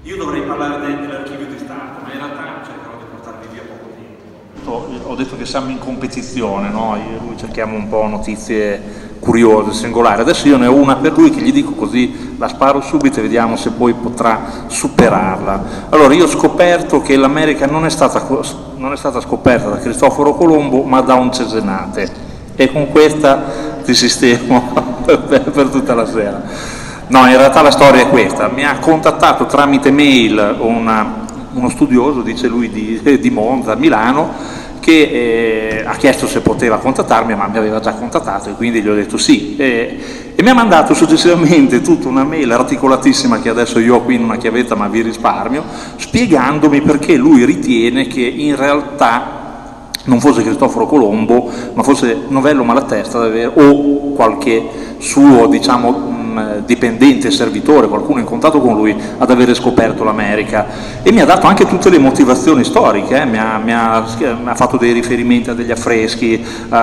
Io dovrei parlare dell'archivio di Stato, ma in realtà cercherò di portarvi via poco tempo. Ho detto che siamo in competizione, no? Io e lui cerchiamo un po' notizie curiose, singolari. Adesso io ne ho una per lui che gli dico, così la sparo subito e vediamo se poi potrà superarla. Allora, io ho scoperto che l'America non è stata scoperta da Cristoforo Colombo, ma da un cesenate, e con questa ti sistemo per tutta la sera. No, in realtà la storia è questa: mi ha contattato tramite mail uno studioso, dice lui, di Monza, Milano, che ha chiesto se poteva contattarmi, ma mi aveva già contattato e quindi gli ho detto sì, e mi ha mandato successivamente tutta una mail articolatissima che adesso io ho qui in una chiavetta ma vi risparmio, spiegandomi perché lui ritiene che in realtà non fosse Cristoforo Colombo, ma fosse Novello Malatesta o qualche suo, diciamo, dipendente, servitore, qualcuno in contatto con lui, ad avere scoperto l'America. E mi ha dato anche tutte le motivazioni storiche, mi ha fatto dei riferimenti a degli affreschi,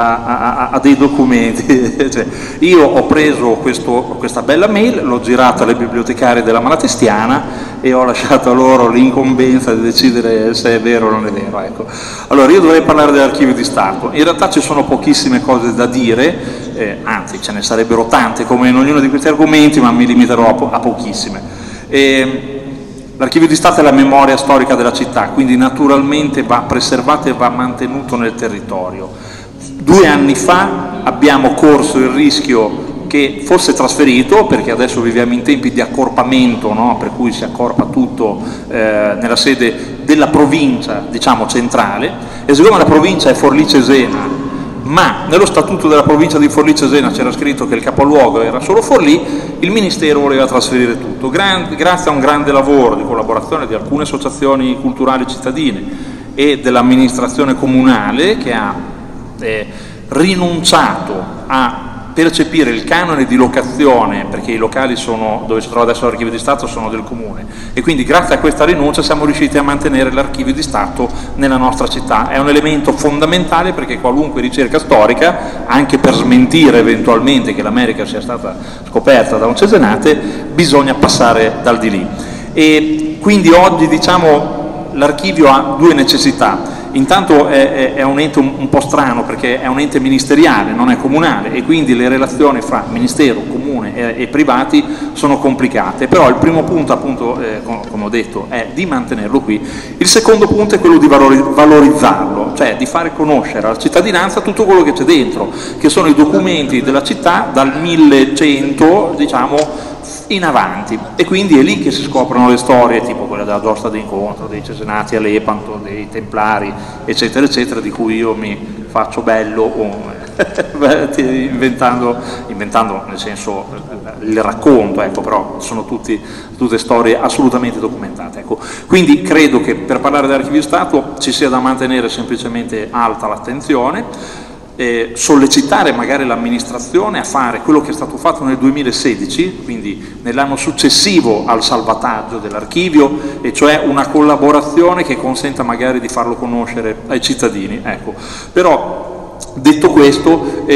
a dei documenti. Cioè, io ho preso questa bella mail, l'ho girata alle bibliotecarie della Malatestiana e ho lasciato a loro l'incombenza di decidere se è vero o non è vero. Ecco. Allora, io dovrei parlare dell'archivio di Stato. In realtà ci sono pochissime cose da dire, anzi ce ne sarebbero tante come in ognuno di questi argomenti, ma mi limiterò a pochissime. L'Archivio di Stato è la memoria storica della città, quindi naturalmente va preservato e va mantenuto nel territorio. 2 anni fa abbiamo corso il rischio che fosse trasferito, perché adesso viviamo in tempi di accorpamento, no? Per cui si accorpa tutto nella sede della provincia, diciamo, centrale, e siccome la provincia è Forlì-Cesena, ma nello statuto della provincia di Forlì-Cesena c'era scritto che il capoluogo era solo Forlì, il Ministero voleva trasferire tutto. Grazie a un grande lavoro di collaborazione di alcune associazioni culturali cittadine e dell'amministrazione comunale, che ha rinunciato a percepire il canone di locazione, perché i locali dove si trova adesso l'Archivio di Stato sono del Comune, e quindi grazie a questa rinuncia siamo riusciti a mantenere l'Archivio di Stato nella nostra città. È un elemento fondamentale, perché qualunque ricerca storica, anche per smentire eventualmente che l'America sia stata scoperta da un cesenate, bisogna passare dal di lì. E quindi oggi, diciamo, l'archivio ha 2 necessità. Intanto è un ente un po' strano, perché è un ente ministeriale, non è comunale, e quindi le relazioni fra ministero, comune e privati sono complicate, però il primo punto, appunto, come ho detto, è di mantenerlo qui. Il secondo punto è quello di valorizzarlo, cioè di fare conoscere alla cittadinanza tutto quello che c'è dentro, che sono i documenti della città dal 1100, diciamo, in avanti, e quindi è lì che si scoprono le storie, tipo quella della giostra d'incontro, dei Cesenati a Lepanto, dei Templari, eccetera eccetera, di cui io mi faccio bello inventando nel senso il racconto, ecco, però sono tutte storie assolutamente documentate, ecco. Quindi credo che per parlare dell'Archivio di Stato ci sia da mantenere semplicemente alta l'attenzione, sollecitare magari l'amministrazione a fare quello che è stato fatto nel 2016, quindi nell'anno successivo al salvataggio dell'archivio, e cioè una collaborazione che consenta magari di farlo conoscere ai cittadini. Ecco. Però, detto questo,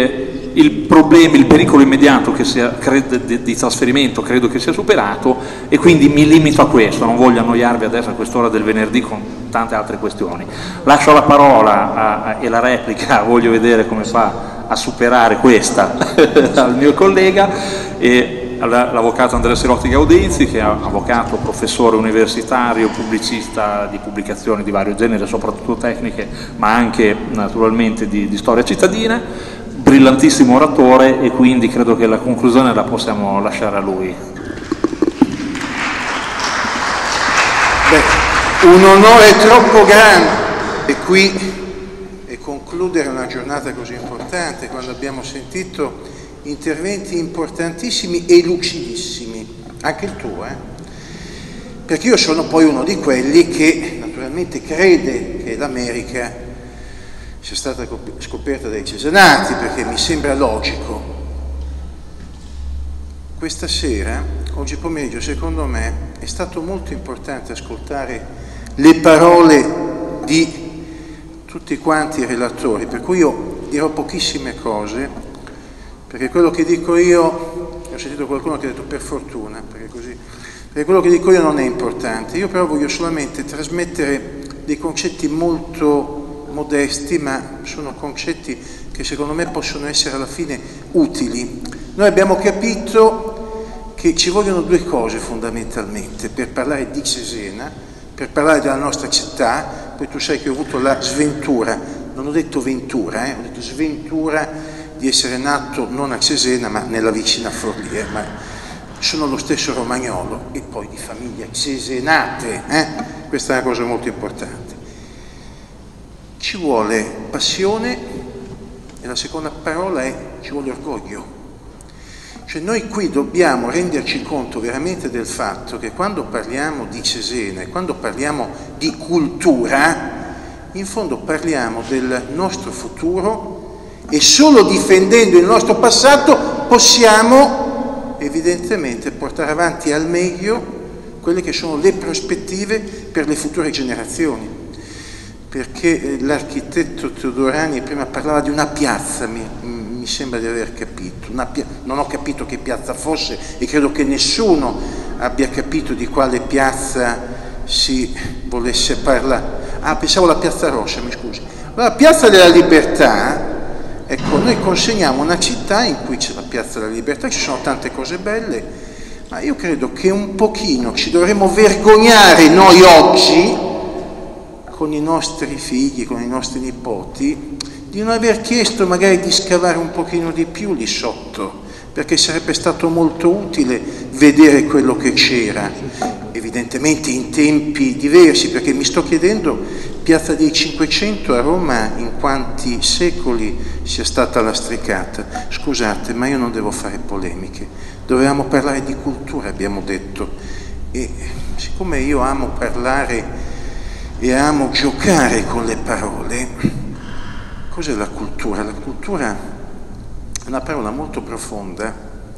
il pericolo immediato di trasferimento credo che sia superato, e quindi mi limito a questo, non voglio annoiarvi adesso a quest'ora del venerdì con tante altre questioni. Lascio la parola e la replica, voglio vedere come fa a superare questa, al mio collega, e all'avvocato Andrea Serotti Gaudenzi, che è avvocato, professore universitario, pubblicista di pubblicazioni di vario genere, soprattutto tecniche, ma anche naturalmente di storia cittadina, brillantissimo oratore, e quindi credo che la conclusione la possiamo lasciare a lui. Beh, un onore troppo grande e qui e concludere una giornata così importante, quando abbiamo sentito interventi importantissimi e lucidissimi, anche il tuo, perché io sono poi uno di quelli che naturalmente crede che l'America sia stata scoperta dai Cesenati, perché mi sembra logico. Questa sera, oggi pomeriggio, secondo me, è stato molto importante ascoltare le parole di tutti quanti i relatori, per cui io dirò pochissime cose, perché quello che dico io, ho sentito qualcuno che ha detto per fortuna, perché così perché quello che dico io non è importante, io però voglio solamente trasmettere dei concetti molto modesti, ma sono concetti che secondo me possono essere alla fine utili. Noi abbiamo capito che ci vogliono due cose fondamentalmente per parlare di Cesena, per parlare della nostra città. Poi tu sai che ho avuto la sventura, non ho detto ventura, ho detto sventura di essere nato non a Cesena ma nella vicina Forlì, ma sono lo stesso romagnolo e poi di famiglia cesenate, questa è una cosa molto importante. Ci vuole passione e la seconda parola è ci vuole orgoglio. Cioè noi qui dobbiamo renderci conto veramente del fatto che quando parliamo di Cesena e quando parliamo di cultura, in fondo parliamo del nostro futuro e solo difendendo il nostro passato possiamo evidentemente portare avanti al meglio quelle che sono le prospettive per le future generazioni. Perché l'architetto Teodorani prima parlava di una piazza, mi sembra di aver capito, non ho capito che piazza fosse e credo che nessuno abbia capito di quale piazza si volesse parlare. Pensavo alla Piazza Rossa, mi scusi. La Piazza della Libertà, ecco, noi consegniamo una città in cui c'è la Piazza della Libertà, ci sono tante cose belle, ma io credo che un pochino ci dovremmo vergognare noi oggi, con i nostri figli, con i nostri nipoti, di non aver chiesto magari di scavare un pochino di più lì sotto, perché sarebbe stato molto utile vedere quello che c'era, evidentemente in tempi diversi, perché mi sto chiedendo, Piazza dei 500 a Roma in quanti secoli sia stata lastricata. Scusate, ma io non devo fare polemiche, dovevamo parlare di cultura, abbiamo detto, e siccome io amo parlare e amo giocare con le parole, cos'è la cultura? La cultura è una parola molto profonda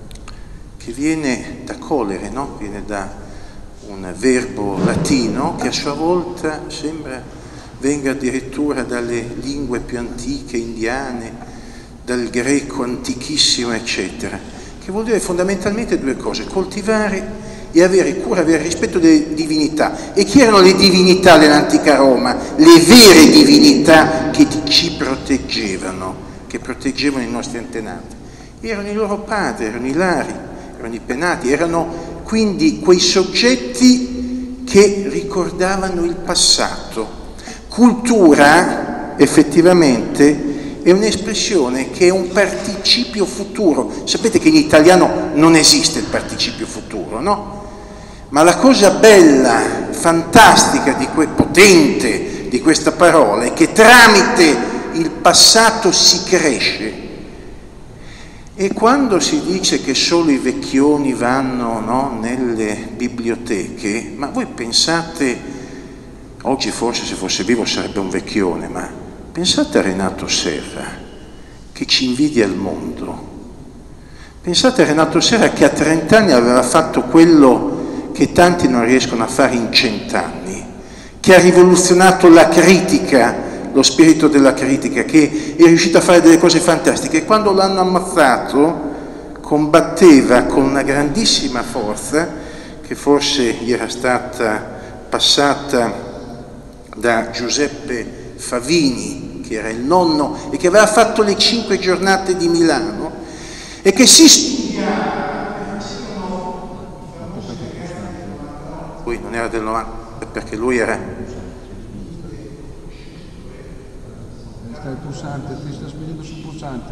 che viene da colere, no? Viene da un verbo latino che a sua volta sembra venga addirittura dalle lingue più antiche, indiane, dal greco antichissimo, eccetera, che vuol dire fondamentalmente due cose: coltivare e avere cura, avere rispetto delle divinità. E chi erano le divinità dell'antica Roma? Le vere divinità che ci proteggevano, che proteggevano i nostri antenati. Erano i loro padri, erano i lari, erano i penati, erano quindi quei soggetti che ricordavano il passato. Cultura, effettivamente, è un'espressione che è un participio futuro. Sapete che in italiano non esiste il participio futuro, no? Ma la cosa bella, fantastica, potente di questa parola è che tramite il passato si cresce. E quando si dice che solo i vecchioni vanno, no, nelle biblioteche, ma voi pensate, oggi forse se fosse vivo sarebbe un vecchione, ma pensate a Renato Serra che ci invidia il mondo. Pensate a Renato Serra che a 30 anni aveva fatto quello che tanti non riescono a fare in 100 anni, che ha rivoluzionato la critica, lo spirito della critica, che è riuscito a fare delle cose fantastiche. Quando l'hanno ammazzato combatteva con una grandissima forza che forse gli era stata passata da Giuseppe Favini, che era il nonno e che aveva fatto le 5 giornate di Milano e che si studiava. Lui non era del 90 perché lui era... Sta il pulsante, ti sta spingendo sul pulsante.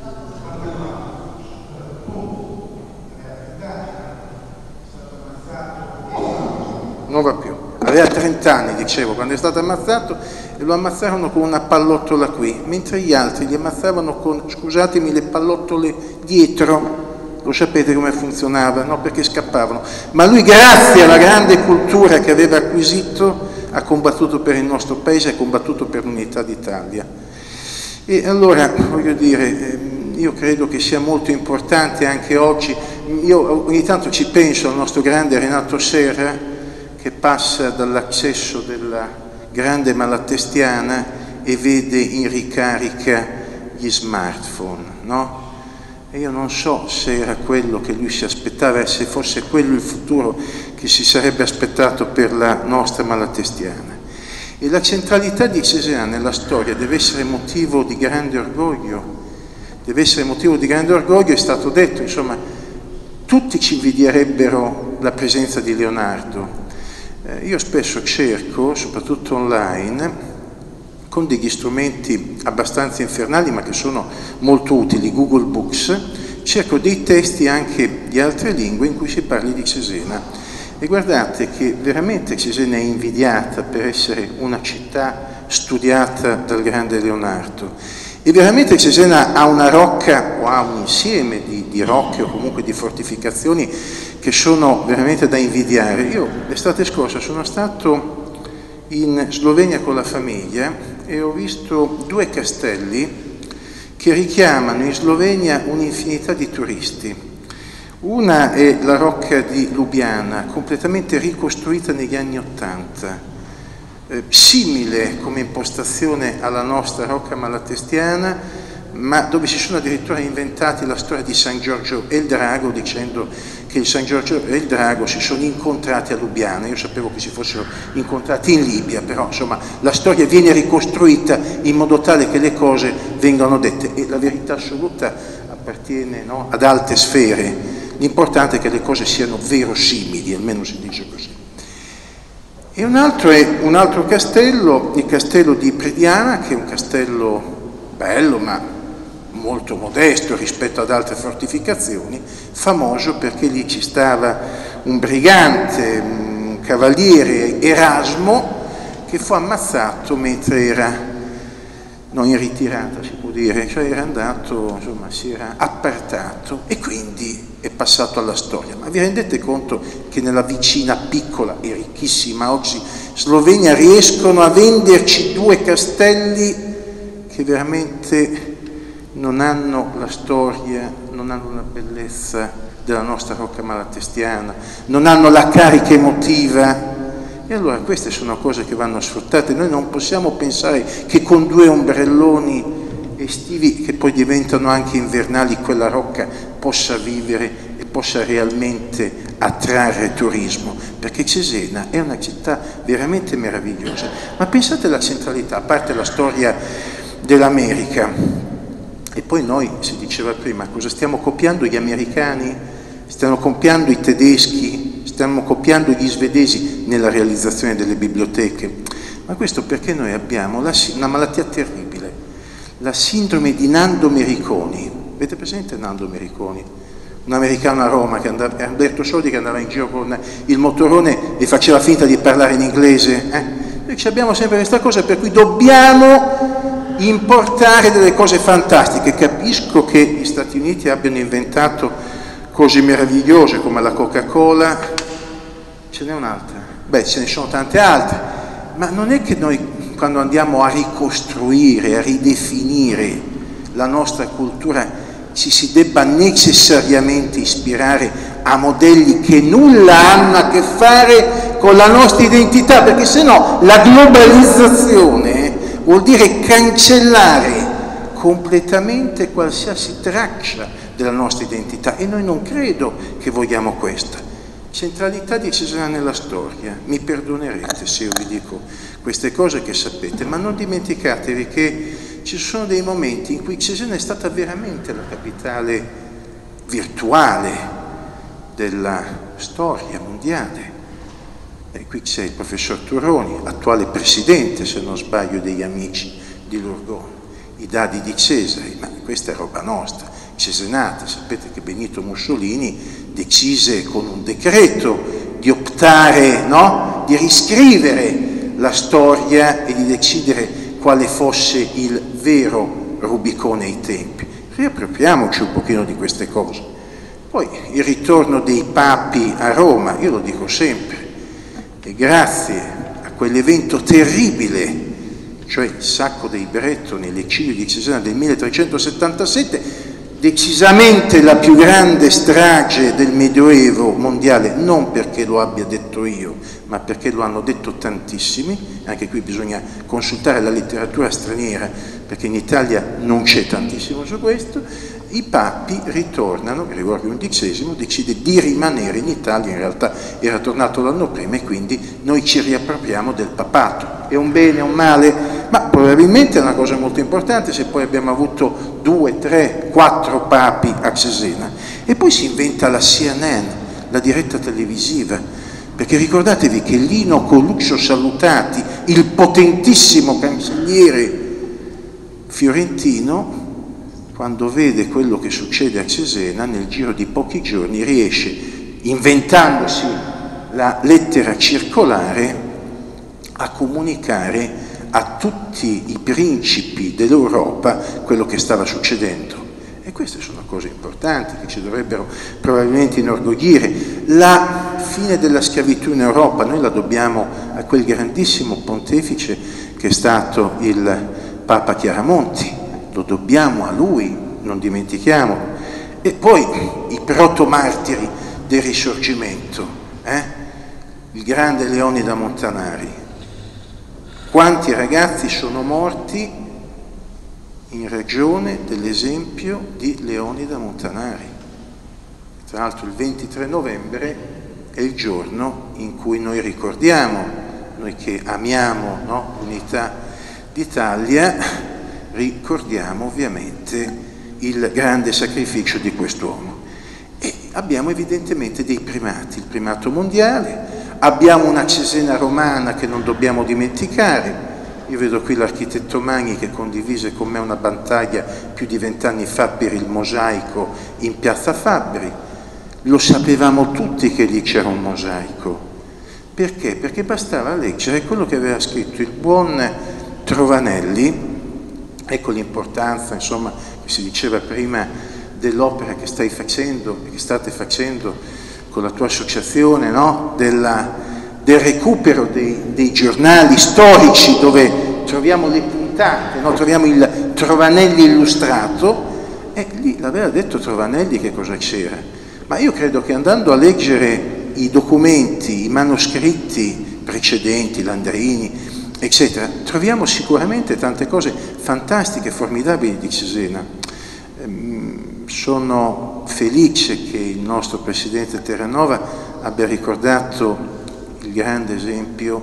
Non va più. Aveva 30 anni, dicevo, quando è stato ammazzato, e lo ammazzarono con una pallottola qui, mentre gli altri li ammazzavano con, scusatemi, le pallottole dietro. Lo sapete come funzionava, no? Perché scappavano. Ma lui, grazie alla grande cultura che aveva acquisito, ha combattuto per il nostro paese, ha combattuto per l'unità d'Italia. E allora, voglio dire, io credo che sia molto importante anche oggi, io ogni tanto ci penso al nostro grande Renato Serra, che passa dall'accesso della grande Malatestiana e vede in ricarica gli smartphone, no? e io non so se era quello che lui si aspettava, se fosse quello il futuro che si sarebbe aspettato per la nostra Malatestiana. E la centralità di Césaire nella storia deve essere motivo di grande orgoglio, deve essere motivo di grande orgoglio, è stato detto, insomma, tutti ci invidierebbero la presenza di Leonardo. Io spesso cerco, soprattutto online, con degli strumenti abbastanza infernali ma che sono molto utili, Google Books, cerco dei testi anche di altre lingue in cui si parli di Cesena. E guardate che veramente Cesena è invidiata per essere una città studiata dal grande Leonardo. E veramente Cesena ha una rocca, o ha un insieme di rocche o comunque di fortificazioni che sono veramente da invidiare. Io l'estate scorsa sono stato in Slovenia con la famiglia e ho visto 2 castelli che richiamano in Slovenia un'infinità di turisti. Una è la rocca di Lubiana, completamente ricostruita negli anni '80, simile come impostazione alla nostra rocca malatestiana, ma dove si sono addirittura inventati la storia di San Giorgio e il Drago, dicendo che il San Giorgio e il Drago si sono incontrati a Lubiana. Io sapevo che si fossero incontrati in Libia, però insomma la storia viene ricostruita in modo tale che le cose vengano dette e la verità assoluta appartiene, no, ad alte sfere. L'importante è che le cose siano verosimili, almeno si dice così. E un altro è un altro castello, il castello di Prediana, che è un castello bello ma molto modesto rispetto ad altre fortificazioni, famoso perché lì ci stava un brigante, un cavaliere, Erasmo, che fu ammazzato mentre era, non in ritirata si può dire, cioè era andato, insomma si era appartato e quindi è passato alla storia. Ma vi rendete conto che nella vicina piccola e ricchissima oggi Slovenia riescono a venderci 2 castelli che veramente non hanno la storia, non hanno la bellezza della nostra rocca malatestiana, non hanno la carica emotiva. E allora queste sono cose che vanno sfruttate. Noi non possiamo pensare che con 2 ombrelloni estivi, che poi diventano anche invernali, quella rocca possa vivere e possa realmente attrarre turismo, perché Cesena è una città veramente meravigliosa. Ma pensate alla centralità, a parte la storia dell'America. E poi noi, si diceva prima, cosa stiamo copiando gli americani? Stiamo copiando i tedeschi? Stiamo copiando gli svedesi nella realizzazione delle biblioteche? Ma questo perché noi abbiamo una malattia terribile, la sindrome di Nando Mericoni. Avete presente Nando Mericoni? Un americano a Roma, che andava, Alberto Sodi, che andava in giro con il motorone e faceva finta di parlare in inglese. Noi abbiamo sempre questa cosa per cui dobbiamo importare delle cose fantastiche. Capisco che gli Stati Uniti abbiano inventato cose meravigliose come la Coca-Cola, ce n'è un'altra, beh ce ne sono tante altre, ma non è che noi quando andiamo a ricostruire, a ridefinire la nostra cultura ci si debba necessariamente ispirare a modelli che nulla hanno a che fare con la nostra identità, perché sennò la globalizzazione vuol dire cancellare completamente qualsiasi traccia della nostra identità e noi non credo che vogliamo questa. Centralità di Cesena nella storia, mi perdonerete se io vi dico queste cose che sapete, ma non dimenticatevi che ci sono dei momenti in cui Cesena è stata veramente la capitale virtuale della storia mondiale. E qui c'è il professor Turroni, attuale presidente, se non sbaglio, degli Amici di Lurgone, i dadi di Cesare, ma questa è roba nostra, cesenata. Sapete che Benito Mussolini decise con un decreto di optare, no? Di riscrivere la storia e di decidere quale fosse il vero Rubicone ai tempi. Riappropriamoci un pochino di queste cose. Poi il ritorno dei papi a Roma, io lo dico sempre, e grazie a quell'evento terribile, cioè il sacco dei Bretoni, l'eccidio di Cesena del 1377, decisamente la più grande strage del Medioevo mondiale, non perché lo abbia detto io, ma perché lo hanno detto tantissimi. Anche qui bisogna consultare la letteratura straniera, perché in Italia non c'è tantissimo su questo. I papi ritornano, Gregorio XI decide di rimanere in Italia, in realtà era tornato l'anno prima e quindi noi ci riappropriamo del papato. È un bene, è un male? Ma probabilmente è una cosa molto importante se poi abbiamo avuto 2, 3, 4 papi a Cesena. E poi si inventa la CNN, la diretta televisiva, perché ricordatevi che Lino Coluccio Salutati, il potentissimo cancelliere fiorentino, quando vede quello che succede a Cesena, nel giro di pochi giorni riesce, inventandosi la lettera circolare, a comunicare a tutti i principi dell'Europa quello che stava succedendo. E queste sono cose importanti che ci dovrebbero probabilmente inorgoglire. La fine della schiavitù in Europa noi la dobbiamo a quel grandissimo pontefice che è stato il Papa Chiaramonti. Lo dobbiamo a lui, non dimentichiamolo. E poi i protomartiri del Risorgimento, il grande Leonida Montanari. Quanti ragazzi sono morti in ragione dell'esempio di Leonida Montanari? Tra l'altro il 23 novembre è il giorno in cui noi ricordiamo, noi che amiamo, no, l'unità d'Italia, ricordiamo ovviamente il grande sacrificio di quest'uomo. E abbiamo evidentemente dei primati, il primato mondiale, abbiamo una Cesena romana che non dobbiamo dimenticare. Io vedo qui l'architetto Magni che condivise con me una battaglia più di 20 anni fa per il mosaico in Piazza Fabbri. Lo sapevamo tutti che lì c'era un mosaico. Perché? Perché bastava leggere quello che aveva scritto il buon Trovanelli. Ecco l'importanza, insomma, che si diceva prima dell'opera che stai facendo e che state facendo con la tua associazione, no? Del recupero dei giornali storici dove troviamo le puntate, no? Troviamo il Trovanelli illustrato, e lì l'aveva detto Trovanelli che cosa c'era. Ma io credo che andando a leggere i documenti, i manoscritti precedenti, Landrini, eccetera, troviamo sicuramente tante cose fantastiche, formidabili di Cesena. Sono felice che il nostro Presidente Terranova abbia ricordato il grande esempio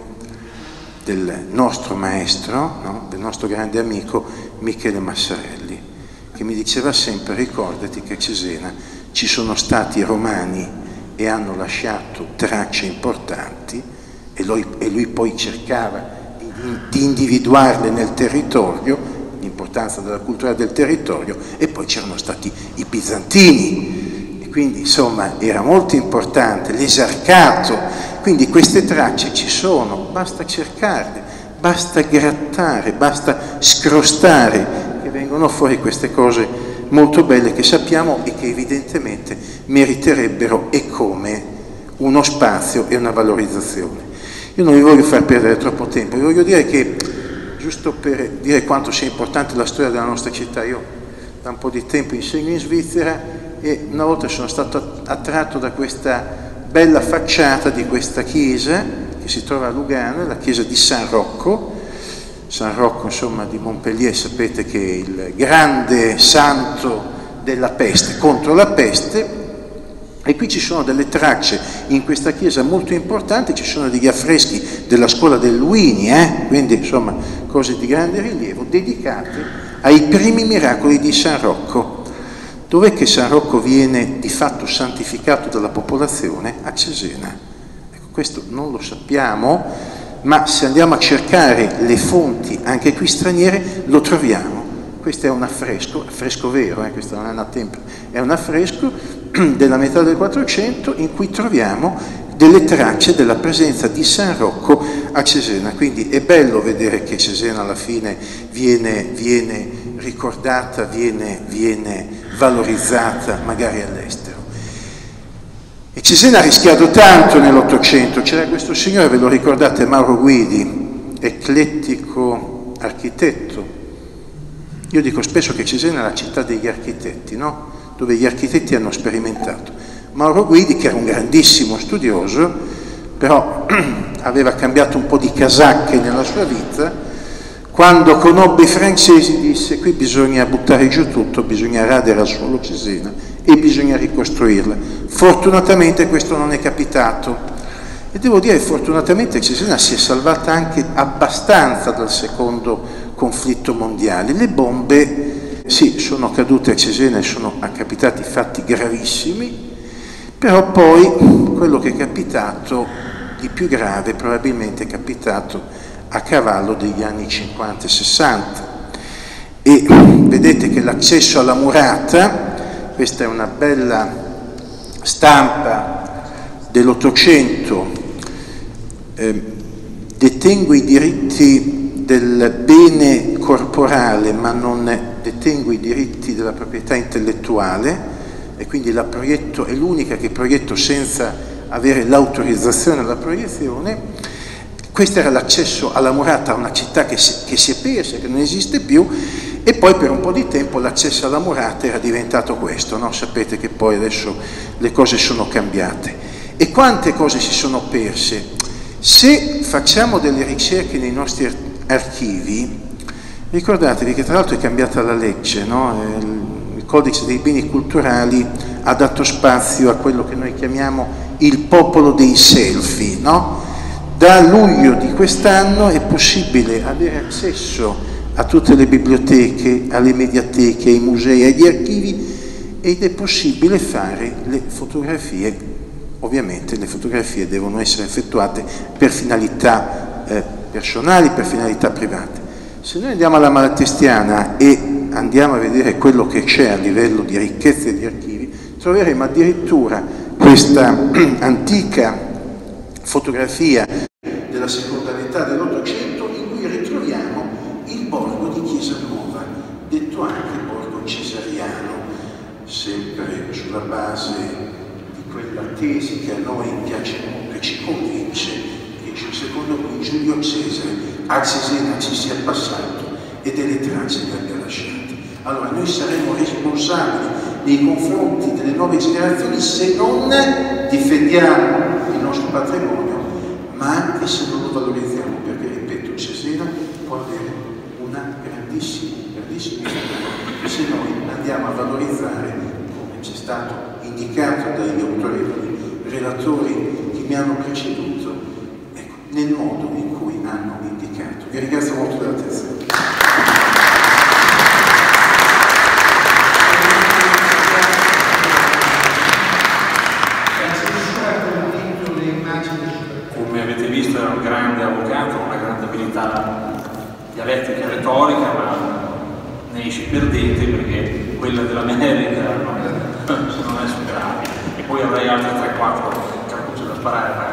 del nostro maestro, no? Del nostro grande amico Michele Massarelli, che mi diceva sempre: ricordati che a Cesena ci sono stati romani e hanno lasciato tracce importanti, e lui poi cercava di individuarle nel territorio, l'importanza della cultura del territorio, e poi c'erano stati i bizantini, e quindi insomma era molto importante l'esarcato. Quindi queste tracce ci sono, basta cercarle, basta grattare, basta scrostare, che vengono fuori queste cose molto belle che sappiamo e che evidentemente meriterebbero, e come, uno spazio e una valorizzazione. Io non vi voglio far perdere troppo tempo, vi voglio dire che, giusto per dire quanto sia importante la storia della nostra città, io da un po' di tempo insegno in Svizzera e una volta sono stato attratto da questa bella facciata di questa chiesa che si trova a Lugano, la chiesa di San Rocco. San Rocco, insomma, di Montpellier, sapete che è il grande santo della peste, contro la peste. E qui ci sono delle tracce in questa chiesa molto importanti, ci sono degli affreschi della scuola del Luini, quindi insomma cose di grande rilievo, dedicate ai primi miracoli di San Rocco. Dov'è che San Rocco viene di fatto santificato dalla popolazione? A Cesena. Ecco, questo non lo sappiamo, ma se andiamo a cercare le fonti, anche qui straniere, lo troviamo. Questo è un affresco vero, questo non è una tempra, è un affresco della metà del 400 in cui troviamo delle tracce della presenza di San Rocco a Cesena. Quindi è bello vedere che Cesena alla fine viene ricordata, viene valorizzata magari all'estero. E Cesena ha rischiato tanto nell'Ottocento. C'era questo signore, ve lo ricordate, Mauro Guidi, eclettico architetto. Io dico spesso che Cesena è la città degli architetti, no? Dove gli architetti hanno sperimentato. Mauro Guidi, che era un grandissimo studioso, però aveva cambiato un po' di casacche nella sua vita, quando conobbe i francesi disse: qui bisogna buttare giù tutto, bisogna radere al suolo Cesena e bisogna ricostruirla. Fortunatamente questo non è capitato, e devo dire fortunatamente Cesena si è salvata anche abbastanza dal secondo conflitto mondiale. Le bombe sì, sono cadute a Cesena e sono capitati fatti gravissimi, però poi quello che è capitato di più grave probabilmente è capitato a cavallo degli anni 50 e 60, e vedete che l'accesso alla murata, questa è una bella stampa dell'800, detengo i diritti del bene corporale ma non detengo i diritti della proprietà intellettuale, e quindi la proietto, è l'unica che proietto senza avere l'autorizzazione alla proiezione. Questo era l'accesso alla murata, a una città che si è persa, che non esiste più, e poi per un po' di tempo l'accesso alla murata era diventato questo, no? Sapete che poi adesso le cose sono cambiate. E quante cose si sono perse? Se facciamo delle ricerche nei nostri archivi, ricordatevi che tra l'altro è cambiata la legge, no? Il Codice dei beni culturali ha dato spazio a quello che noi chiamiamo il popolo dei selfie, no? Da luglio di quest'anno è possibile avere accesso a tutte le biblioteche, alle mediateche, ai musei, agli archivi, ed è possibile fare le fotografie. Ovviamente le fotografie devono essere effettuate per finalità personali, per finalità private. Se noi andiamo alla Malatestiana e andiamo a vedere quello che c'è a livello di ricchezze di archivi, troveremo addirittura questa antica fotografia della seconda metà dell'Ottocento in cui ritroviamo il borgo di Chiesa Nuova, detto anche borgo cesariano, sempre sulla base di quella tesi che a noi piace molto e ci convince, che secondo cui Giulio Cesare a Cesena ci sia passato e delle tracce le abbia lasciate. Allora noi saremo responsabili nei confronti delle nuove generazioni se non difendiamo il nostro patrimonio, ma anche se non lo valorizziamo, perché ripeto, Cesena può avere una grandissima importanza se noi andiamo a valorizzare, come ci è stato indicato dagli autorevoli relatori che mi hanno preceduto, ecco, nel modo in cui hanno indicato. Vi ringrazio molto dell'attenzione. Come avete visto era un grande avvocato, una grande abilità dialettica e retorica, ma ne esce perdente perché quella dell'America non è superabile. E poi avrei altre 3-4 cartucce da sparare,